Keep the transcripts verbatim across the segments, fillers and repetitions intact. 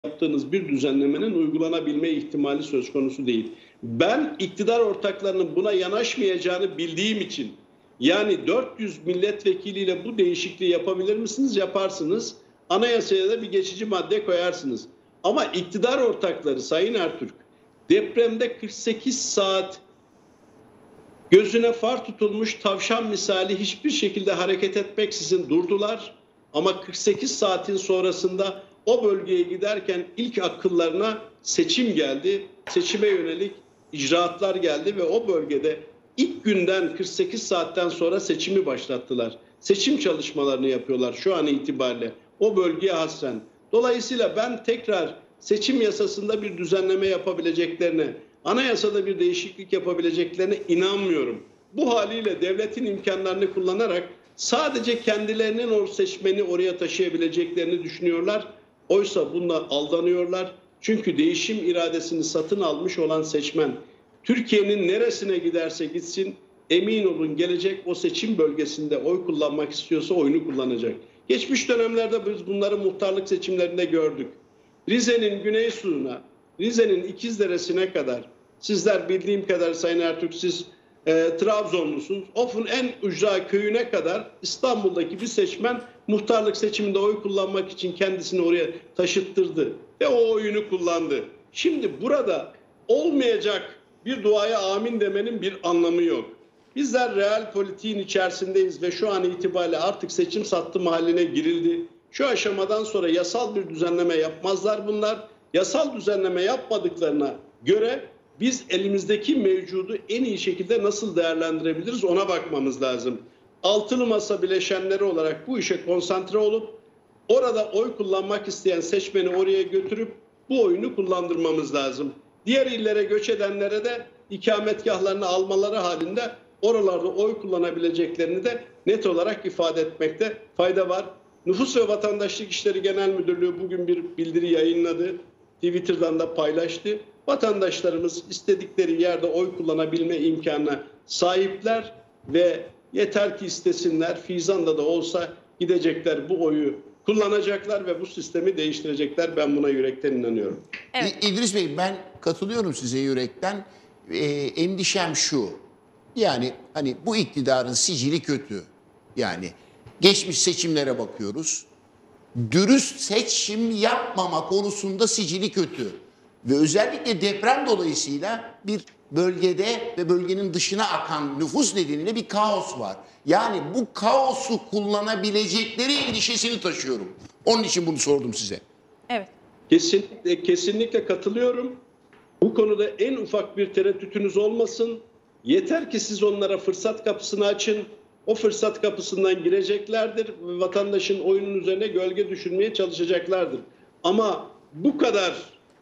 yaptığınız bir düzenlemenin uygulanabilme ihtimali söz konusu değil. Ben iktidar ortaklarının buna yanaşmayacağını bildiğim için, yani dört yüz milletvekiliyle bu değişikliği yapabilir misiniz? Yaparsınız. Anayasaya da bir geçici madde koyarsınız. Ama iktidar ortakları Sayın Ertürk, depremde kırk sekiz saat gözüne far tutulmuş tavşan misali hiçbir şekilde hareket etmeksizin durdular. Ama kırk sekiz saatin sonrasında o bölgeye giderken ilk akıllarına seçim geldi. Seçime yönelik icraatlar geldi ve o bölgede ilk günden kırk sekiz saatten sonra seçimi başlattılar. Seçim çalışmalarını yapıyorlar şu an itibariyle o bölgeye hasren. Dolayısıyla ben tekrar seçim yasasında bir düzenleme yapabileceklerine, anayasada bir değişiklik yapabileceklerine inanmıyorum. Bu haliyle devletin imkanlarını kullanarak sadece kendilerinin o seçmeni oraya taşıyabileceklerini düşünüyorlar. Oysa bununla aldanıyorlar. Çünkü değişim iradesini satın almış olan seçmen Türkiye'nin neresine giderse gitsin emin olun gelecek o seçim bölgesinde oy kullanmak istiyorsa oyunu kullanacak. Geçmiş dönemlerde biz bunları muhtarlık seçimlerinde gördük. Rize'nin Güneysu'na, Rize'nin İkizdere'sine kadar, sizler bildiğim kadar Sayın Ertürk siz e, Trabzonlusunuz. Of'un en ücra köyüne kadar İstanbul'daki bir seçmen muhtarlık seçiminde oy kullanmak için kendisini oraya taşıttırdı ve o oyunu kullandı. Şimdi burada olmayacak bir duaya amin demenin bir anlamı yok. Bizler real politiğin içerisindeyiz ve şu an itibariyle artık seçim sattım haline girildi. Şu aşamadan sonra yasal bir düzenleme yapmazlar bunlar. Yasal düzenleme yapmadıklarına göre biz elimizdeki mevcudu en iyi şekilde nasıl değerlendirebiliriz ona bakmamız lazım. Altılı masa bileşenleri olarak bu işe konsantre olup orada oy kullanmak isteyen seçmeni oraya götürüp bu oyunu kullandırmamız lazım. Diğer illere göç edenlere de ikametgahlarını almaları halinde oralarda oy kullanabileceklerini de net olarak ifade etmekte fayda var. Nüfus ve Vatandaşlık İşleri Genel Müdürlüğü bugün bir bildiri yayınladı. Twitter'dan da paylaştı. Vatandaşlarımız istedikleri yerde oy kullanabilme imkanına sahipler ve yeter ki istesinler. Fizan'da da olsa gidecekler bu oyu kullanacaklar ve bu sistemi değiştirecekler. Ben buna yürekten inanıyorum. Evet. İdris Bey ben katılıyorum size yürekten. Ee, endişem şu. Yani hani bu iktidarın sicili kötü. Yani geçmiş seçimlere bakıyoruz. Dürüst seçim yapmama konusunda sicili kötü. Ve özellikle deprem dolayısıyla bir bölgede ve bölgenin dışına akan nüfus nedeniyle bir kaos var. Yani bu kaosu kullanabilecekleri endişesini taşıyorum. Onun için bunu sordum size. Evet. Kesinlikle, kesinlikle katılıyorum. Bu konuda en ufak bir tereddütünüz olmasın. Yeter ki siz onlara fırsat kapısını açın. O fırsat kapısından gireceklerdir ve vatandaşın oyunun üzerine gölge düşürmeye çalışacaklardır. Ama bu kadar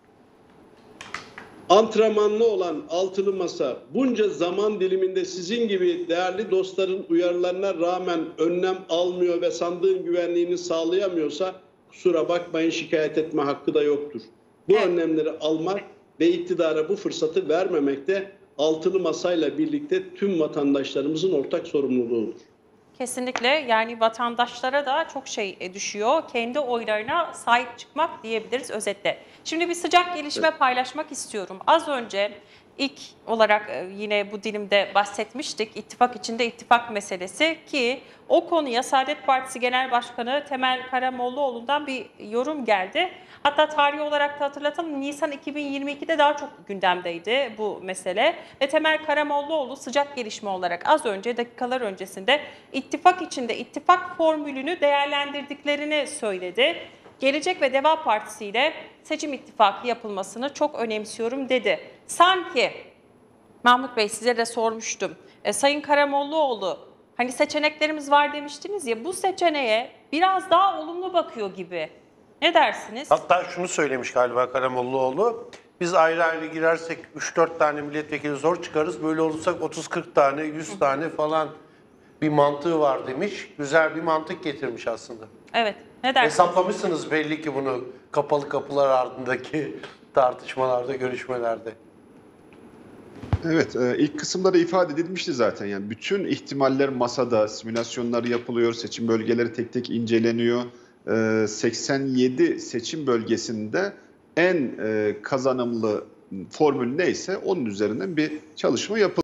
antrenmanlı olan altılı masa bunca zaman diliminde sizin gibi değerli dostların uyarılarına rağmen önlem almıyor ve sandığın güvenliğini sağlayamıyorsa kusura bakmayın şikayet etme hakkı da yoktur. Bu evet. önlemleri almak ve iktidara bu fırsatı vermemek de altılı masayla birlikte tüm vatandaşlarımızın ortak sorumluluğudur. Kesinlikle yani vatandaşlara da çok şey düşüyor. Kendi oylarına sahip çıkmak diyebiliriz özetle. Şimdi bir sıcak gelişme evet. paylaşmak istiyorum. Az önce ilk olarak yine bu dilimde bahsetmiştik. İttifak içinde ittifak meselesi ki o konuya Saadet Partisi Genel Başkanı Temel Karamollaoğlu'ndan bir yorum geldi. Hatta tarihi olarak da hatırlatalım Nisan iki bin yirmi ikide daha çok gündemdeydi bu mesele. Ve Temel Karamollaoğlu sıcak gelişme olarak az önce dakikalar öncesinde ittifak içinde ittifak formülünü değerlendirdiklerini söyledi. Gelecek ve Deva Partisi ile seçim ittifakı yapılmasını çok önemsiyorum dedi. Sanki Mahmut Bey size de sormuştum. E, Sayın Karamollaoğlu hani seçeneklerimiz var demiştiniz ya bu seçeneğe biraz daha olumlu bakıyor gibi. Ne dersiniz? Hatta şunu söylemiş galiba Karamollaoğlu. Biz ayrı ayrı girersek üç dört tane milletvekili zor çıkarız. Böyle olursak otuz kırk tane, yüz tane falan bir mantığı var demiş. Güzel bir mantık getirmiş aslında. Evet. Ne dersiniz? Hesaplamışsınız belli ki bunu kapalı kapılar ardındaki tartışmalarda, görüşmelerde. Evet, ilk kısımda da ifade edilmişti zaten. Yani bütün ihtimaller masada, simülasyonlar yapılıyor, seçim bölgeleri tek tek inceleniyor. seksen yedi seçim bölgesinde en e, kazanımlı formül neyse onun üzerinden bir çalışma yapılıyor.